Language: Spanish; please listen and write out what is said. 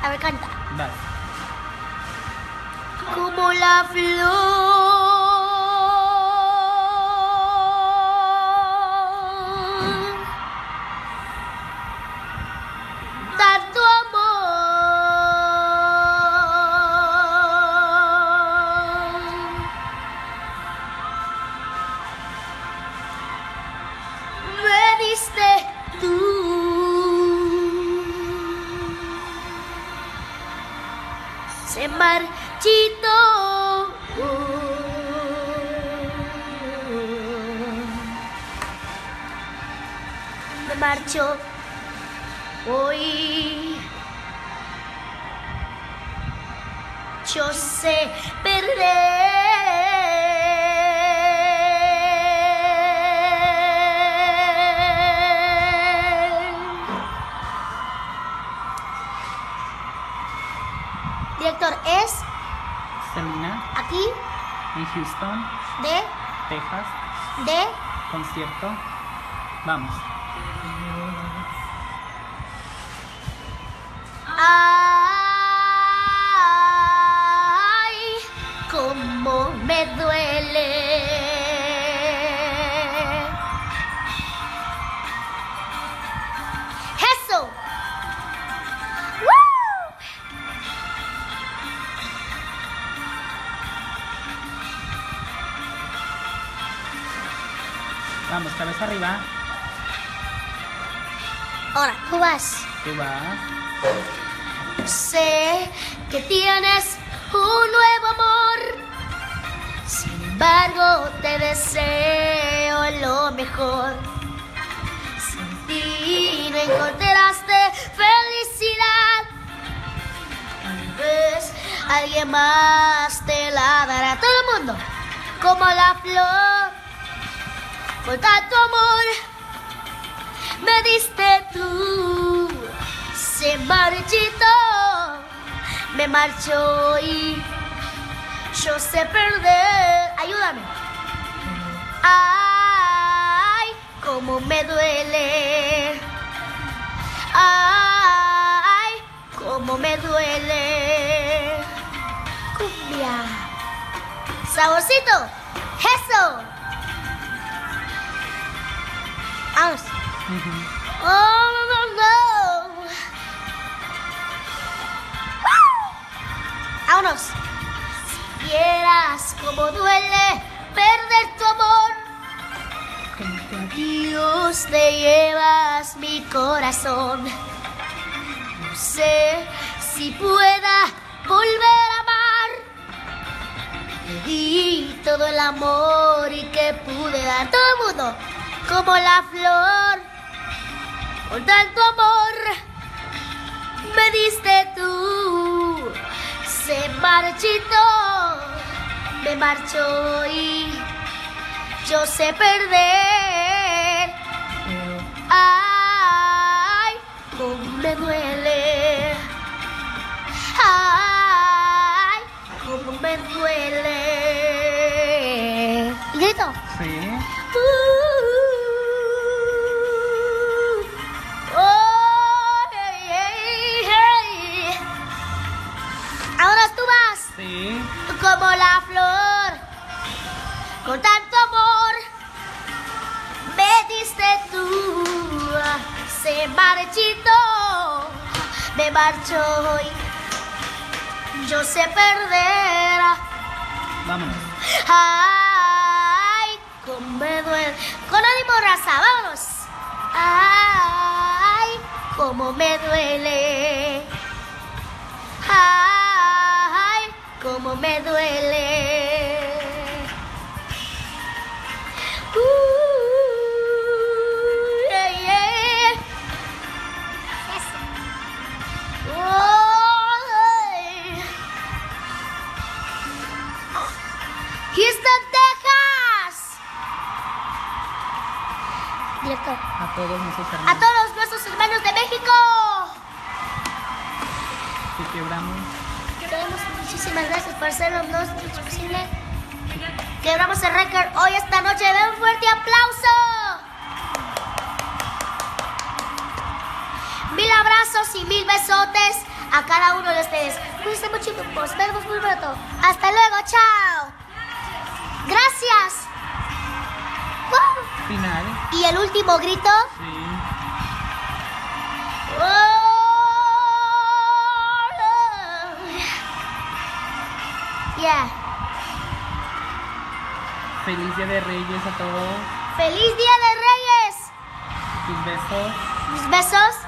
A ver, canta. Dale. Como la flor, tanto amor, me diste tú. Se marchitó. Me marchó hoy. Yo sé perder. Director, es Selena aquí en Houston, de Texas. Concierto. Vamos. Ay, cómo me duele. Eso. ¡Woo! Vamos, cabeza arriba. Ahora, tú vas. Tú vas. Sé que tienes un nuevo amor, sin embargo te deseo lo mejor. Sin ti no encontraste felicidad, tal vez alguien más te la dará. Todo el mundo, como la flor, con tanto amor me diste tú. Se marchitó, me marchó y yo sé perder. Ayúdame. Ay, cómo me duele. Ay, cómo me duele. Cumbia. Saborcito. Eso. Vamos. Oh, no, no. Vámonos. Si vieras cómo duele perder tu amor, Dios te llevas mi corazón. No sé si pueda volver a amar. Te di todo el amor y que pude dar. Todo el mundo, como la flor, con tanto amor me diste tú. Se marchitó, me marchó y yo sé perder. Ay, cómo me duele. Ay, cómo me duele. ¿Y grito? Sí. Ahora tú vas. Sí. Como la flor, con tanto amor me diste tú. Se marchitó, me marchó y yo sé perder. Vámonos. Ay, cómo me duele. Con ánimo, raza, vámonos. Ay, cómo me duele. Ay, cómo me duele. Yeah, yeah. Oh, Houston, Texas. Director. A todos nuestros A hermanos todos nuestros hermanos de México. que quebramos. Queremos muchísimas gracias por hacerlo posible. Quebramos el récord hoy esta noche. Den un fuerte aplauso. 1000 abrazos y 1000 besotes a cada uno de ustedes. Cuídense mucho y nos vemos muy pronto. Hasta luego, chao. Gracias. ¡Wow! Final. Y el último grito. Sí. Yeah. Feliz Día de Reyes a todos. ¡Feliz Día de Reyes! Tus besos. Mis besos.